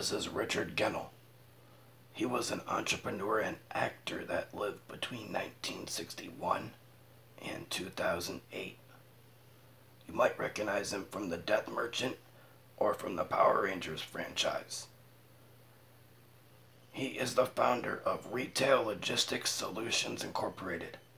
This is Richard Genelle. He was an entrepreneur and actor that lived between 1961 and 2008. You might recognize him from The Death Merchant or from the Power Rangers franchise. He is the founder of Retail Logistics Solutions Incorporated,